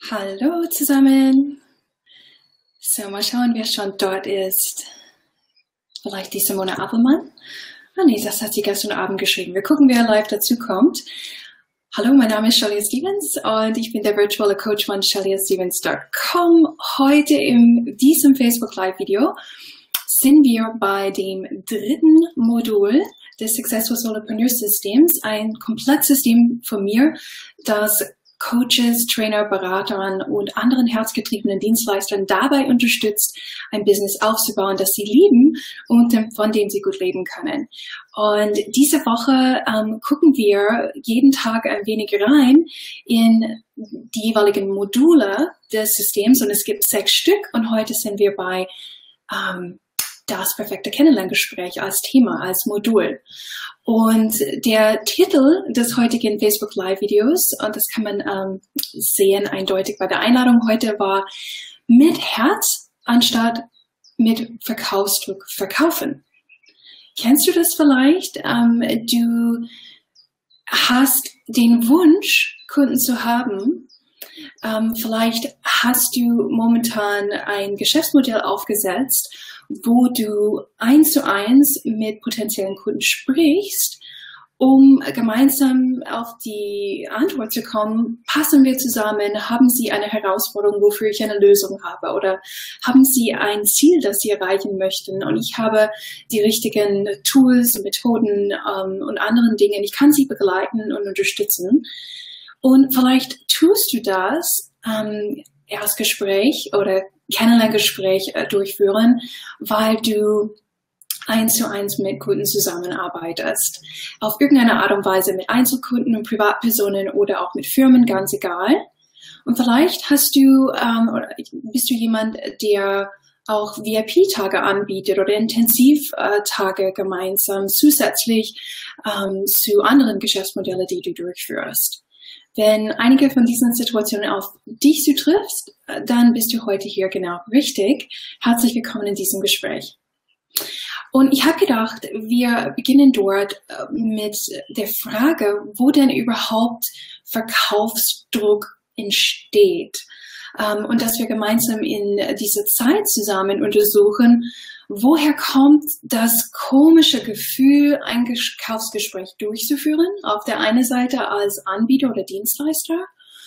Hallo zusammen. So, mal schauen, wer schon dort ist. Vielleicht die Simone Appelmann? Ah nee, das hat sie gestern Abend geschrieben. Wir gucken, wer live dazu kommt. Hallo, mein Name ist Shelia Stevens und ich bin der virtuelle Coach von SheliaStevens.com. Heute in diesem Facebook Live Video sind wir bei dem dritten Modul des Successful Solopreneur Systems, ein Komplettsystem von mir, das Coaches, Trainer, Beratern und anderen herzgetriebenen Dienstleistern dabei unterstützt, ein Business aufzubauen, das sie lieben und von dem sie gut leben können. Und diese Woche gucken wir jeden Tag ein wenig rein in die jeweiligen Module des Systems und es gibt 6 Stück und heute sind wir bei das perfekte Kennenlerngespräch als Thema, als Modul. Und der Titel des heutigen Facebook Live Videos, und das kann man sehen eindeutig bei der Einladung heute, war mit Herz anstatt mit Verkaufsdruck verkaufen. Kennst du das vielleicht? Du hast den Wunsch, Kunden zu haben. Vielleicht hast du momentan ein Geschäftsmodell aufgesetzt, wo du 1:1 mit potenziellen Kunden sprichst, um gemeinsam auf die Antwort zu kommen, passen wir zusammen, haben Sie eine Herausforderung, wofür ich eine Lösung habe, oder haben Sie ein Ziel, das Sie erreichen möchten und ich habe die richtigen Tools, Methoden und anderen Dinge, ich kann Sie begleiten und unterstützen. Und vielleicht tust du das Erstgespräch oder Kennenlerngespräch durchführen, weil du 1:1 mit Kunden zusammenarbeitest. Auf irgendeine Art und Weise mit Einzelkunden und Privatpersonen oder auch mit Firmen, ganz egal. Und vielleicht hast du, oder bist du jemand, der auch VIP-Tage anbietet oder Intensivtage gemeinsam zusätzlich zu anderen Geschäftsmodellen, die du durchführst. Wenn einige von diesen Situationen auf dich zutrifft, dann bist du heute hier genau richtig. Herzlich willkommen in diesem Gespräch. Und ich habe gedacht, wir beginnen dort mit der Frage, wo denn überhaupt Verkaufsdruck entsteht. Und dass wir gemeinsam in dieser Zeit zusammen untersuchen, woher kommt das komische Gefühl, ein Verkaufsgespräch durchzuführen, auf der einen Seite als Anbieter oder Dienstleister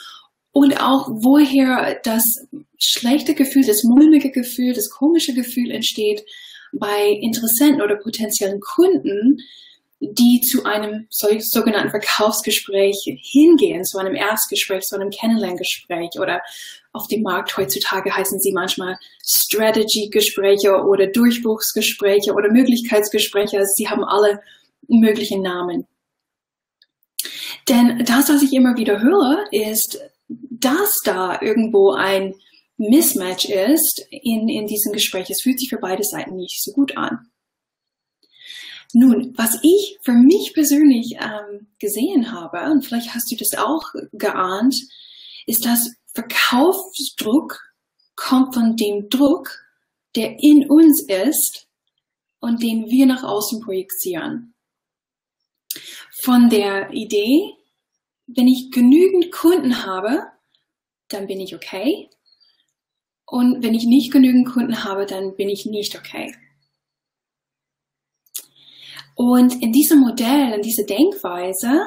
und auch woher das schlechte Gefühl, das mulmige Gefühl, das komische Gefühl entsteht bei Interessenten oder potenziellen Kunden, die zu einem sogenannten Verkaufsgespräch hingehen, zu einem Erstgespräch, zu einem Kennenlerngespräch oder auf dem Markt heutzutage heißen sie manchmal Strategy-Gespräche oder Durchbruchsgespräche oder Möglichkeitsgespräche. Also sie haben alle möglichen Namen. Denn das, was ich immer wieder höre, ist, dass da irgendwo ein Mismatch ist in diesem Gespräch. Es fühlt sich für beide Seiten nicht so gut an. Nun, was ich für mich persönlich gesehen habe, und vielleicht hast du das auch geahnt, ist, dass Verkaufsdruck kommt von dem Druck, der in uns ist und den wir nach außen projizieren. Von der Idee, wenn ich genügend Kunden habe, dann bin ich okay. Und wenn ich nicht genügend Kunden habe, dann bin ich nicht okay. Und in diesem Modell, in dieser Denkweise,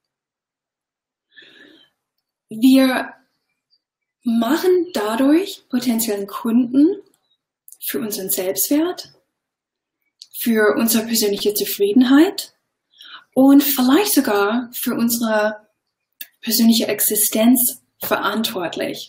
wir machen dadurch potenziellen Kunden für unseren Selbstwert, für unsere persönliche Zufriedenheit und vielleicht sogar für unsere persönliche Existenz verantwortlich.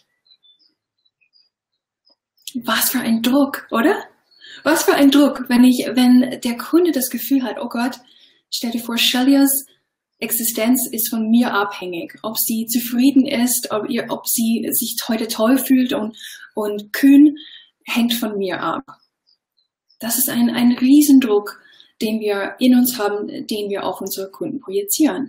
Was für ein Druck, oder? Was für ein Druck, wenn der Kunde das Gefühl hat, oh Gott, stell dir vor, Shelias Existenz ist von mir abhängig. Ob sie zufrieden ist, ob sie sich heute toll fühlt und kühn, hängt von mir ab. Das ist ein Riesendruck, den wir in uns haben, den wir auf unsere Kunden projizieren.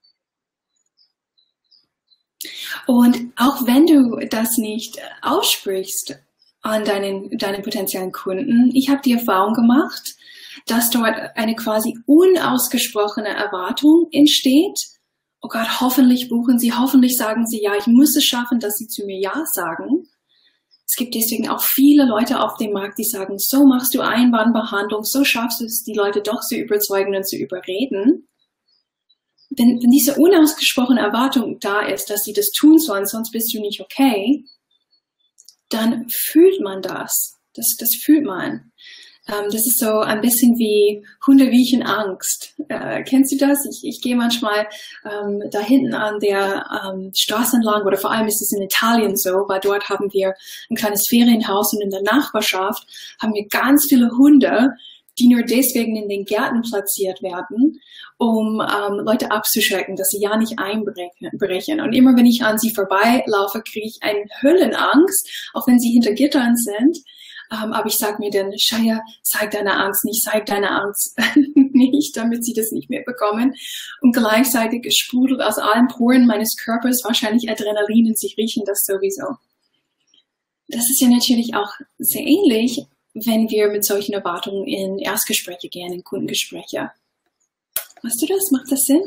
Und auch wenn du das nicht aussprichst an deinen potenziellen Kunden, ich habe die Erfahrung gemacht, dass dort eine quasi unausgesprochene Erwartung entsteht oh Gott, hoffentlich buchen sie, hoffentlich sagen sie ja, ich muss es schaffen, dass sie zu mir ja sagen. Es gibt deswegen auch viele Leute auf dem Markt, die sagen, so machst du Einwandbehandlung, so schaffst du es, die Leute doch zu überzeugen und zu überreden. Wenn diese unausgesprochene Erwartung da ist, dass sie das tun sollen, sonst bist du nicht okay, dann fühlt man das. Das fühlt man. Das ist so ein bisschen wie Hunde riechen Angst. Kennst du das? Ich gehe manchmal da hinten an der Straße entlang, oder vor allem ist es in Italien so, weil dort haben wir ein kleines Ferienhaus und in der Nachbarschaft haben wir ganz viele Hunde, die nur deswegen in den Gärten platziert werden, um Leute abzuschrecken, dass sie ja nicht einbrechen. Und immer wenn ich an sie vorbeilaufe, kriege ich eine Höllenangst, auch wenn sie hinter Gittern sind. Aber ich sage mir dann, Shaya, zeig deine Angst nicht, zeig deine Angst nicht, damit sie das nicht mitbekommen. Und gleichzeitig sprudelt aus allen Poren meines Körpers wahrscheinlich Adrenalin und sie riechen das sowieso. Das ist ja natürlich auch sehr ähnlich, wenn wir mit solchen Erwartungen in Erstgespräche gehen, in Kundengespräche. Weißt du das? Macht das Sinn?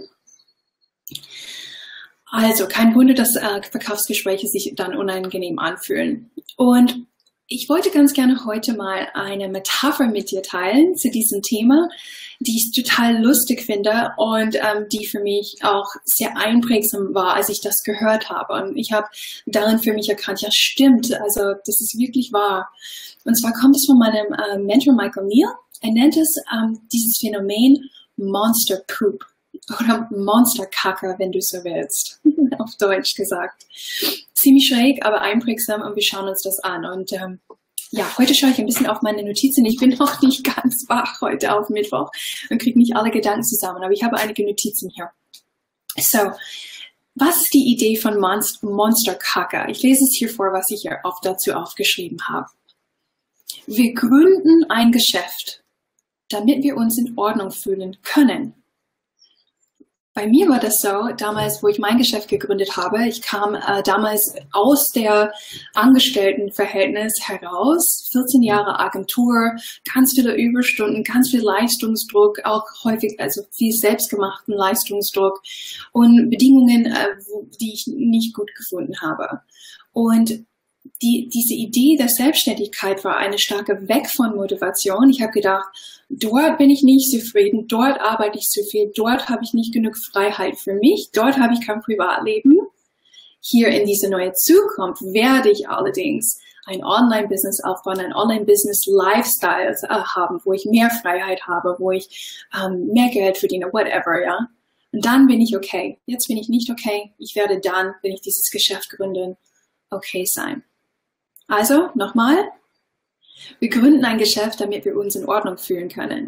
Also, kein Wunder, dass Verkaufsgespräche sich dann unangenehm anfühlen. Und ich wollte ganz gerne heute mal eine Metapher mit dir teilen zu diesem Thema, die ich total lustig finde und die für mich auch sehr einprägsam war, als ich das gehört habe. Und ich habe darin für mich erkannt, ja stimmt, also das ist wirklich wahr. Und zwar kommt es von meinem Mentor Michael Neal. Er nennt es dieses Phänomen Monster Poop oder Monsterkacke, wenn du so willst, auf Deutsch gesagt. Ziemlich schräg, aber einprägsam und wir schauen uns das an. Und ja, heute schaue ich ein bisschen auf meine Notizen. Ich bin noch nicht ganz wach heute auf Mittwoch und kriege nicht alle Gedanken zusammen, aber ich habe einige Notizen hier. So, was ist die Idee von Monsterkacke? Ich lese es hier vor, was ich hier dazu aufgeschrieben habe. Wir gründen ein Geschäft, damit wir uns in Ordnung fühlen können. Bei mir war das so, damals, wo ich mein Geschäft gegründet habe, ich kam damals aus der Angestelltenverhältnis heraus, 14 Jahre Agentur, ganz viele Überstunden, ganz viel Leistungsdruck, auch häufig, also viel selbstgemachten Leistungsdruck und Bedingungen, die ich nicht gut gefunden habe. Und diese Idee der Selbstständigkeit war eine starke Weg von Motivation. Ich habe gedacht, dort bin ich nicht zufrieden, dort arbeite ich zu viel, dort habe ich nicht genug Freiheit für mich, dort habe ich kein Privatleben. Hier in diese neue Zukunft werde ich allerdings ein Online-Business aufbauen, ein Online-Business-Lifestyle haben, wo ich mehr Freiheit habe, wo ich mehr Geld verdiene, whatever, ja. Und dann bin ich okay. Jetzt bin ich nicht okay. Ich werde dann, wenn ich dieses Geschäft gründe, okay sein. Also, nochmal, wir gründen ein Geschäft, damit wir uns in Ordnung fühlen können.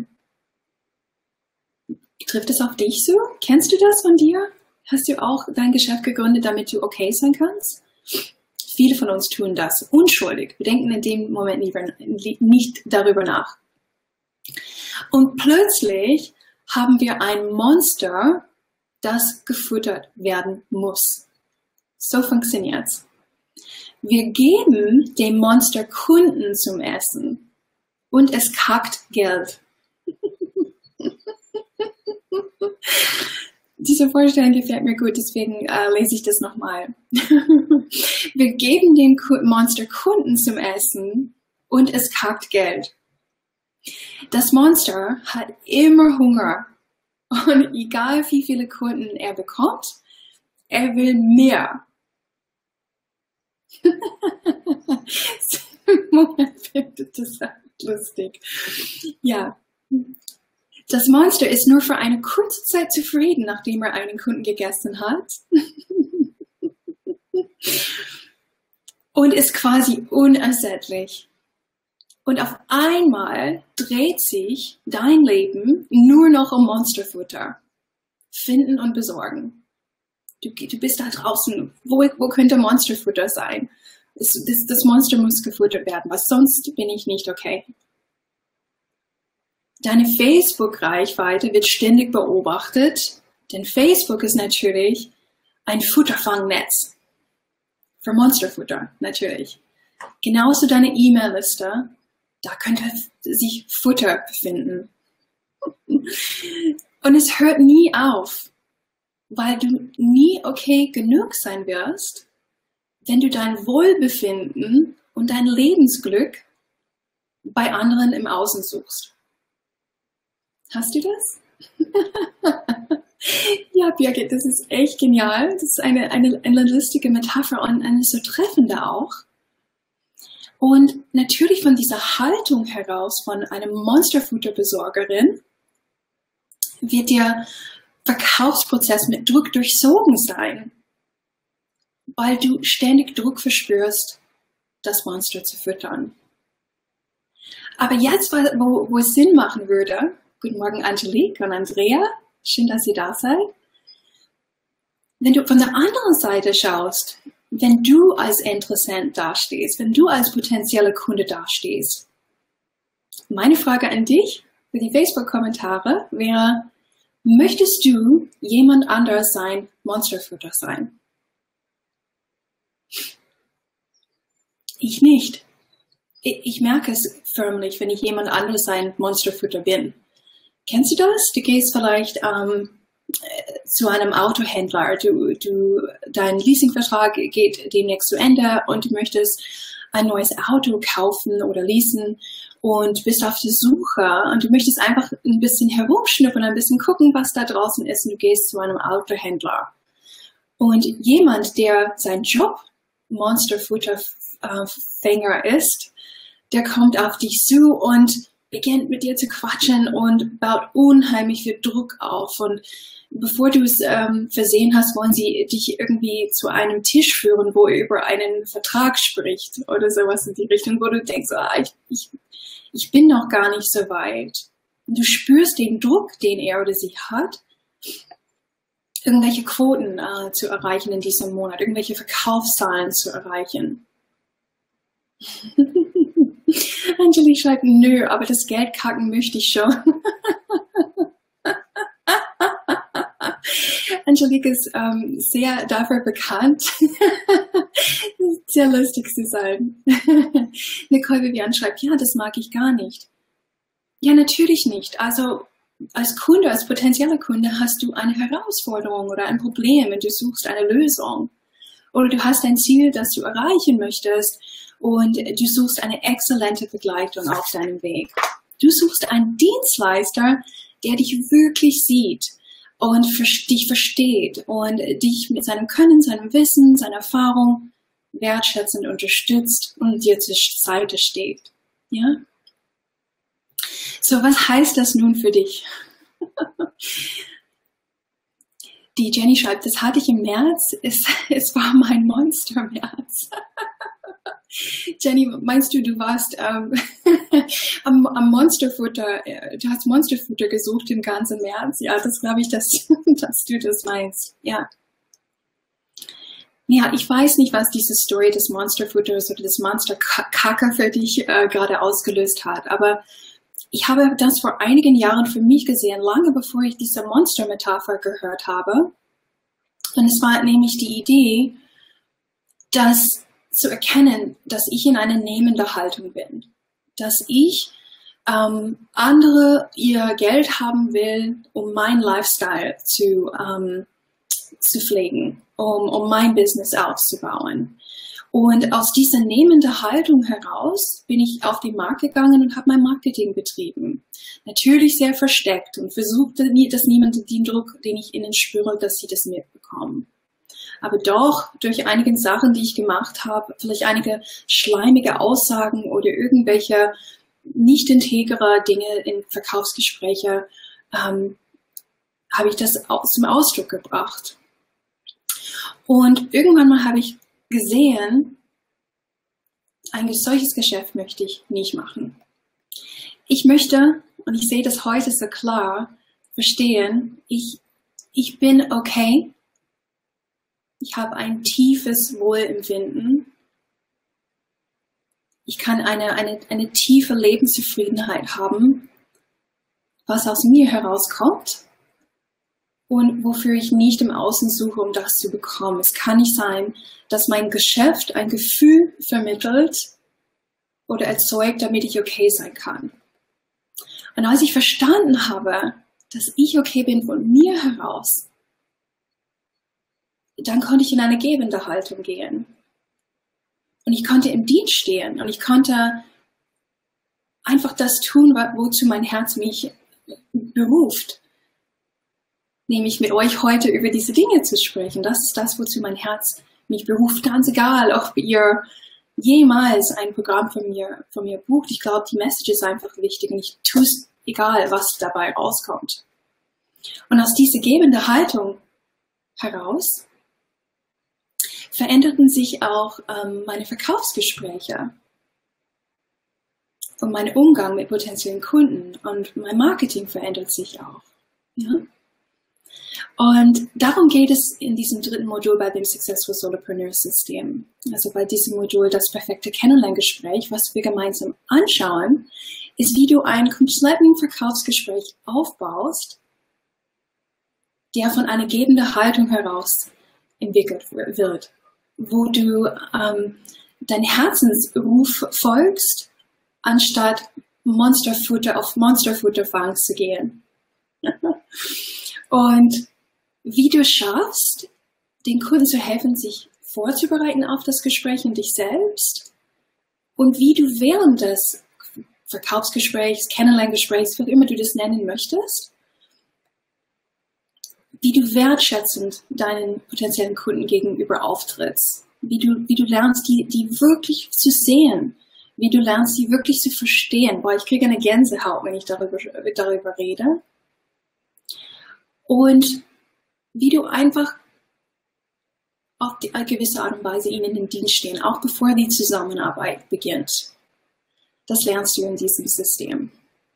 Trifft es auf dich so? Kennst du das von dir? Hast du auch dein Geschäft gegründet, damit du okay sein kannst? Viele von uns tun das unschuldig. Wir denken in dem Moment nicht darüber nach. Und plötzlich haben wir ein Monster, das gefüttert werden muss. So funktioniert's. Wir geben dem Monster Kunden zum Essen und es kackt Geld. Diese Vorstellung gefällt mir gut, deswegen lese ich das nochmal. Wir geben dem Monster Kunden zum Essen und es kackt Geld. Das Monster hat immer Hunger und egal wie viele Kunden er bekommt, er will mehr. Moment, findet das lustig. Ja. Das Monster ist nur für eine kurze Zeit zufrieden, nachdem er einen Kunden gegessen hat. Und ist quasi unersättlich. Und auf einmal dreht sich dein Leben nur noch um Monsterfutter. Finden und besorgen. Du bist da draußen. Wo könnte Monsterfutter sein? Das Monster muss gefuttert werden, was sonst bin ich nicht okay. Deine Facebook-Reichweite wird ständig beobachtet, denn Facebook ist natürlich ein Futterfangnetz. Für Monsterfutter, natürlich. Genauso deine E-Mail-Liste, da könnte sich Futter befinden. Und es hört nie auf. weil du nie okay genug sein wirst, wenn du dein Wohlbefinden und dein Lebensglück bei anderen im Außen suchst. Hast du das? Ja, Birgit, das ist echt genial. Das ist eine lustige Metapher und eine so treffende auch. Und natürlich von dieser Haltung heraus von einem Monsterfutterbesorgerin wird der Verkaufsprozess mit Druck durchzogen sein, weil du ständig Druck verspürst, das Monster zu füttern. Aber jetzt, wo es Sinn machen würde, guten Morgen Angelique und Andrea, schön, dass ihr da seid. Wenn du von der anderen Seite schaust, wenn du als Interessent dastehst, wenn du als potenzieller Kunde dastehst, meine Frage an dich für die Facebook-Kommentare wäre, möchtest du jemand anderes sein Monsterfutter sein? Ich nicht. Ich merke es förmlich, wenn ich jemand anderes sein Monsterfutter bin. Kennst du das? Du gehst vielleicht zu einem Autohändler, dein Leasingvertrag geht demnächst zu Ende und du möchtest ein neues Auto kaufen oder leasen und bist auf der Suche und du möchtest einfach ein bisschen herumschnuppern, ein bisschen gucken, was da draußen ist und du gehst zu einem Autohändler. Und jemand, der sein Job Monsterfutterfänger ist, der kommt auf dich zu und beginnt mit dir zu quatschen und baut unheimlich viel Druck auf. Und bevor du es versehen hast, wollen sie dich irgendwie zu einem Tisch führen, wo er über einen Vertrag spricht oder sowas in die Richtung, wo du denkst, ich bin noch gar nicht so weit. Und du spürst den Druck, den er oder sie hat, irgendwelche Quoten zu erreichen in diesem Monat, irgendwelche Verkaufszahlen zu erreichen. Angelique schreibt, nö, aber das Geld kacken möchte ich schon. Angelique ist sehr dafür bekannt, sehr lustig zu sein. Nicole Vivian schreibt, ja, das mag ich gar nicht. Ja, natürlich nicht. Also als Kunde, als potenzieller Kunde hast du eine Herausforderung oder ein Problem und du suchst eine Lösung. Oder du hast ein Ziel, das du erreichen möchtest und du suchst eine exzellente Begleitung auf deinem Weg. Du suchst einen Dienstleister, der dich wirklich sieht und dich versteht und dich mit seinem Können, seinem Wissen, seiner Erfahrung wertschätzend unterstützt und dir zur Seite steht. Ja? So, was heißt das nun für dich? Die Jenny schreibt, das hatte ich im März, es war mein Monster-März. Jenny, meinst du, du warst am Monsterfutter, du hast Monsterfutter gesucht im ganzen März? Ja, das glaube ich, dass du das meinst. Ja. Ja, ich weiß nicht, was diese Story des Monsterfutters oder des Monsterkacker für dich gerade ausgelöst hat, aber ich habe das vor einigen Jahren für mich gesehen, lange bevor ich diese Monster-Metapher gehört habe. Und es war nämlich die Idee, das zu erkennen, dass ich in einer nehmenden Haltung bin. Dass ich andere ihr Geld haben will, um meinen Lifestyle zu pflegen, um mein Business aufzubauen. Und aus dieser nehmenden Haltung heraus bin ich auf den Markt gegangen und habe mein Marketing betrieben. Natürlich sehr versteckt und versuchte, dass niemand den Druck, den ich innen spüre, dass sie das mitbekommen. Aber doch durch einige Sachen, die ich gemacht habe, vielleicht einige schleimige Aussagen oder irgendwelche nicht integere Dinge in Verkaufsgespräche, habe ich das zum Ausdruck gebracht. Und irgendwann mal habe ich gesehen, ein solches Geschäft möchte ich nicht machen. Ich möchte, und ich sehe das heute so klar, verstehen, ich bin okay. Ich habe ein tiefes Wohlempfinden. Ich kann eine tiefe Lebenszufriedenheit haben, was aus mir herauskommt. Und wofür ich nicht im Außen suche, um das zu bekommen. Es kann nicht sein, dass mein Geschäft ein Gefühl vermittelt oder erzeugt, damit ich okay sein kann. Und als ich verstanden habe, dass ich okay bin von mir heraus, dann konnte ich in eine gebende Haltung gehen. Und ich konnte im Dienst stehen und ich konnte einfach das tun, wozu mein Herz mich beruft. Nämlich mit euch heute über diese Dinge zu sprechen. Das ist das, wozu mein Herz mich beruft. Ganz egal, ob ihr jemals ein Programm von mir bucht. Ich glaube, die Message ist einfach wichtig und ich tue es, egal was dabei rauskommt. Und aus dieser gebenden Haltung heraus veränderten sich auch meine Verkaufsgespräche und mein Umgang mit potenziellen Kunden und mein Marketing verändert sich auch. Ja? Und darum geht es in diesem dritten Modul bei dem Successful Solopreneur System. Also bei diesem Modul das perfekte Kennenlerngespräch, was wir gemeinsam anschauen, ist, wie du einen kompletten Verkaufsgespräch aufbaust, der von einer gebenden Haltung heraus entwickelt wird, wo du dein Herzensruf folgst, anstatt auf Monsterfutterfang zu gehen. Und wie du schaffst, den Kunden zu helfen, sich vorzubereiten auf das Gespräch und dich selbst, und wie du während des Verkaufsgesprächs, Kennenlerngesprächs, wie immer du das nennen möchtest, wie du wertschätzend deinen potenziellen Kunden gegenüber auftrittst, wie du lernst, die wirklich zu sehen, wie du lernst, sie wirklich zu verstehen. Boah, ich kriege eine Gänsehaut, wenn ich darüber rede. Und wie du einfach auf eine gewisse Art und Weise ihnen in den Dienst stehen, auch bevor die Zusammenarbeit beginnt. Das lernst du in diesem System.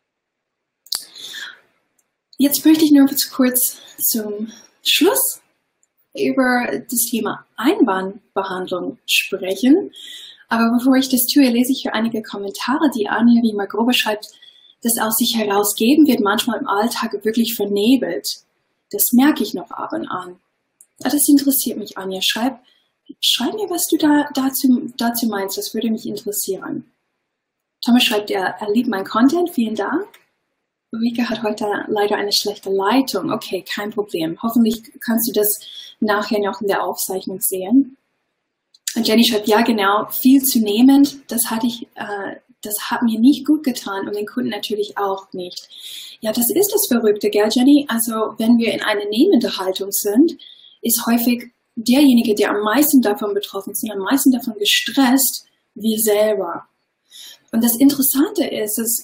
Jetzt möchte ich nur kurz zum Schluss über das Thema Einwandbehandlung sprechen. Aber bevor ich das tue, lese ich hier einige Kommentare, die Anja Riemer-Grobe schreibt, dass aus sich herausgeben wird manchmal im Alltag wirklich vernebelt. Das merke ich noch ab und an. Das interessiert mich, Anja. Schreib mir, was du dazu meinst. Das würde mich interessieren. Thomas schreibt, er liebt meinen Content. Vielen Dank. Ulrike hat heute leider eine schlechte Leitung. Okay, kein Problem. Hoffentlich kannst du das nachher noch in der Aufzeichnung sehen. Und Jenny schreibt, ja genau, viel zunehmend. Das hat mir nicht gut getan und den Kunden natürlich auch nicht. Ja, das ist das Verrückte, gell, Jenny? Also, wenn wir in einer nehmenden Haltung sind, ist häufig derjenige, der am meisten davon betroffen ist und am meisten davon gestresst, wir selber. Und das Interessante ist, dass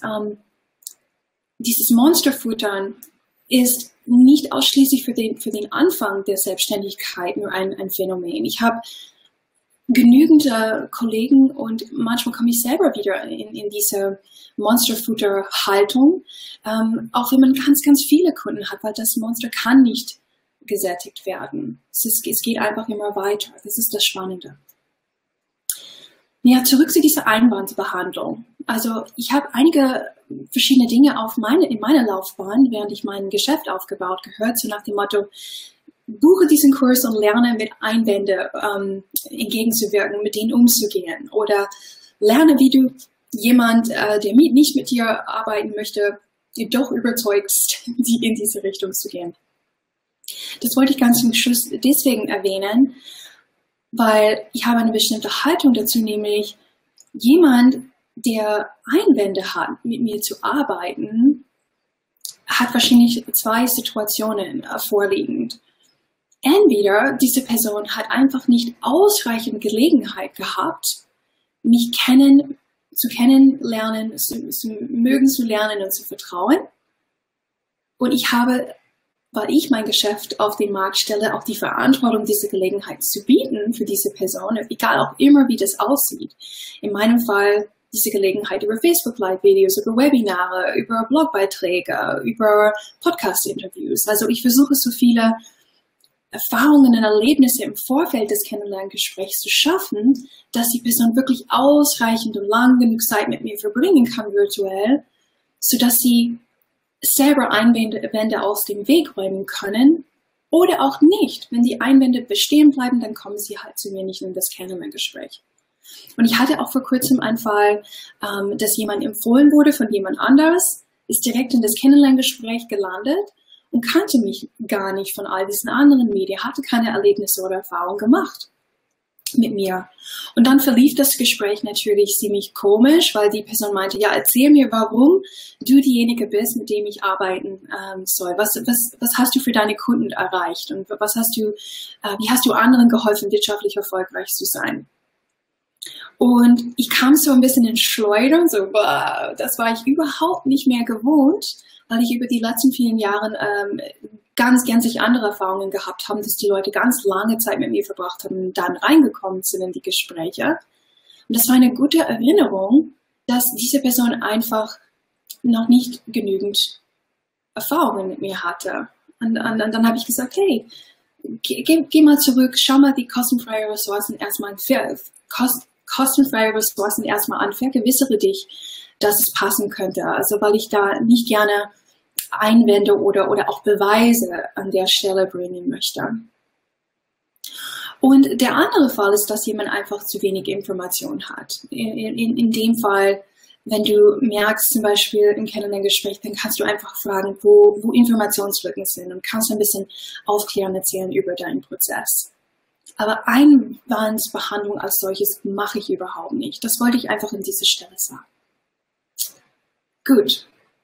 dieses Monsterfuttern ist nicht ausschließlich für den Anfang der Selbstständigkeit nur ein Phänomen. Ich habe genügend Kollegen und manchmal komme ich selber wieder in diese Monsterfutter-Haltung, auch wenn man ganz, ganz viele Kunden hat, weil das Monster kann nicht gesättigt werden. Es geht einfach immer weiter. Das ist das Spannende. Ja, zurück zu dieser Einwandbehandlung. Also ich habe einige verschiedene Dinge in meiner Laufbahn, während ich mein Geschäft aufgebaut gehört, so nach dem Motto, buche diesen Kurs und lerne mit Einwände entgegenzuwirken, mit denen umzugehen. Oder lerne, wie du jemand, der nicht mit dir arbeiten möchte, dir doch überzeugst, in diese Richtung zu gehen. Das wollte ich ganz zum Schluss deswegen erwähnen, weil ich habe eine bestimmte Haltung dazu, nämlich jemand, der Einwände hat, mit mir zu arbeiten, hat wahrscheinlich zwei Situationen vorliegend. Entweder diese Person hat einfach nicht ausreichend Gelegenheit gehabt, mich kennenlernen, mögen zu lernen und zu vertrauen. Und ich habe, weil ich mein Geschäft auf den Markt stelle, auch die Verantwortung, diese Gelegenheit zu bieten für diese Person, egal auch immer, wie das aussieht. In meinem Fall diese Gelegenheit über Facebook-Live-Videos, über Webinare, über Blogbeiträge, über Podcast-Interviews. Also ich versuche so viele Erfahrungen und Erlebnisse im Vorfeld des Kennenlerngesprächs zu schaffen, dass die Person wirklich ausreichend und lang genug Zeit mit mir verbringen kann virtuell, sodass sie selber Einwände aus dem Weg räumen können oder auch nicht. Wenn die Einwände bestehen bleiben, dann kommen sie halt zu mir nicht in das Kennenlerngespräch. Und ich hatte auch vor kurzem einen Fall, dass jemand empfohlen wurde von jemand anders, ist direkt in das Kennenlerngespräch gelandet und kannte mich gar nicht von all diesen anderen Medien, hatte keine Erlebnisse oder Erfahrungen gemacht mit mir. Und dann verlief das Gespräch natürlich ziemlich komisch, weil die Person meinte, ja, erzähl mir, warum du diejenige bist, mit dem ich arbeiten soll. Was hast du für deine Kunden erreicht und wie hast du anderen geholfen, wirtschaftlich erfolgreich zu sein? Und ich kam so ein bisschen in Schleudern, so, wow, das war ich überhaupt nicht mehr gewohnt, weil ich über die letzten vielen Jahren ganz andere Erfahrungen gehabt haben, dass die Leute ganz lange Zeit mit mir verbracht haben und dann reingekommen sind in die Gespräche. Und das war eine gute Erinnerung, dass diese Person einfach noch nicht genügend Erfahrungen mit mir hatte. Und dann habe ich gesagt, hey, geh mal zurück, schau mal die kostenfreie Ressourcen erstmal an, vergewissere dich, dass es passen könnte. Also weil ich da nicht gerne Einwände oder auch Beweise an der Stelle bringen möchte. Und der andere Fall ist, dass jemand einfach zu wenig Information hat. In dem Fall, wenn du merkst, zum Beispiel im Kennenlerngespräch, dann kannst du einfach fragen, wo Informationslücken sind und kannst ein bisschen aufklären erzählen über deinen Prozess. Aber Einwandsbehandlung als solches mache ich überhaupt nicht. Das wollte ich einfach an dieser Stelle sagen. Gut.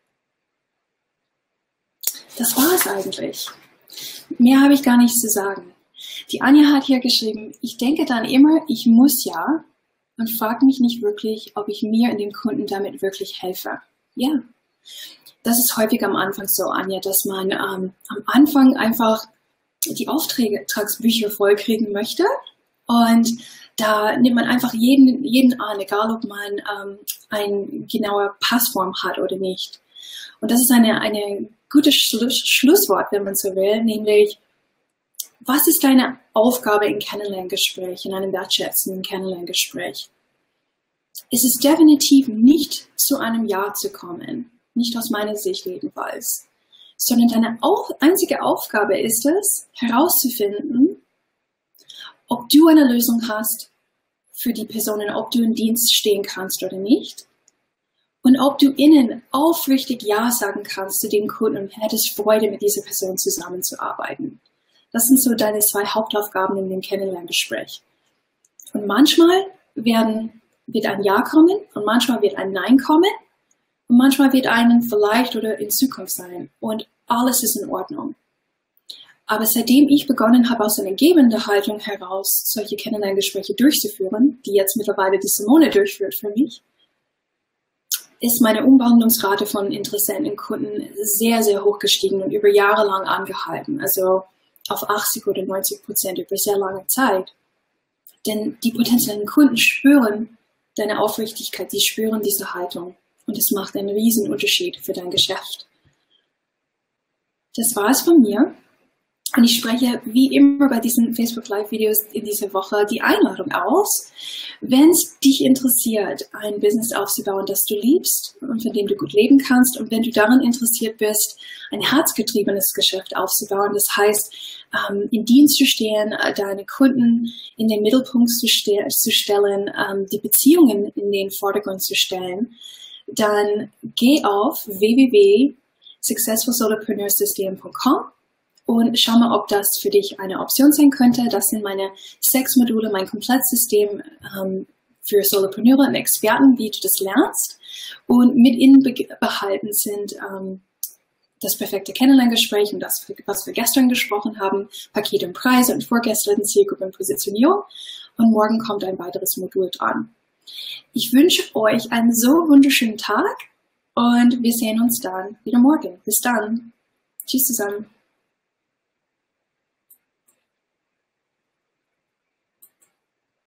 Das war es eigentlich. Mehr habe ich gar nicht zu sagen. Die Anja hat hier geschrieben, ich denke dann immer, ich muss ja und frage mich nicht wirklich, ob ich mir und dem Kunden damit wirklich helfe. Ja, das ist häufig am Anfang so, Anja, dass man am Anfang einfach die Auftragsbücher vollkriegen möchte und da nimmt man einfach jeden an, egal ob man eine genaue Passform hat oder nicht. Und das ist eine gute Schlusswort, wenn man so will, nämlich, was ist deine Aufgabe im Kennenlerngespräch, in einem wertschätzenden Kennenlerngespräch? Es ist definitiv nicht zu einem Ja zu kommen, nicht aus meiner Sicht jedenfalls, sondern deine einzige Aufgabe ist es, herauszufinden, ob du eine Lösung hast für die Personen, ob du im Dienst stehen kannst oder nicht. Und ob du ihnen aufrichtig Ja sagen kannst zu den Kunden und hättest Freude, mit dieser Person zusammenzuarbeiten. Das sind so deine 2 Hauptaufgaben in dem Kennenlerngespräch. Und manchmal wird ein Ja kommen und manchmal wird ein Nein kommen und manchmal wird ein vielleicht oder in Zukunft sein. Und alles ist in Ordnung. Aber seitdem ich begonnen habe, aus einer gebenden Haltung heraus solche Kennenlerngespräche durchzuführen, die jetzt mittlerweile die Simone durchführt für mich, ist meine Umwandlungsrate von Interessenten und Kunden sehr, sehr hoch gestiegen und über Jahre lang angehalten. Also auf 80 oder 90% über sehr lange Zeit. Denn die potenziellen Kunden spüren deine Aufrichtigkeit, sie spüren diese Haltung. Und es macht einen riesen Unterschied für dein Geschäft. Das war es von mir. Und ich spreche wie immer bei diesen Facebook Live Videos in dieser Woche die Einladung aus. Wenn es dich interessiert, ein Business aufzubauen, das du liebst und von dem du gut leben kannst, und wenn du daran interessiert bist, ein herzgetriebenes Geschäft aufzubauen, das heißt, in Dienst zu stehen, deine Kunden in den Mittelpunkt zu stellen, die Beziehungen in den Vordergrund zu stellen, dann geh auf www.successfulsolopreneursystem.com und schau mal, ob das für dich eine Option sein könnte. Das sind meine 6 Module, mein Komplettsystem für Solopreneure und Experten, wie du das lernst. Und mit inbehalten sind das perfekte Kennenlerngespräch und das, was wir gestern gesprochen haben, Pakete und Preise und vorgestern Zielgruppe und Positionierung. Und morgen kommt ein weiteres Modul dran. Ich wünsche euch einen so wunderschönen Tag und wir sehen uns dann wieder morgen. Bis dann. Tschüss zusammen.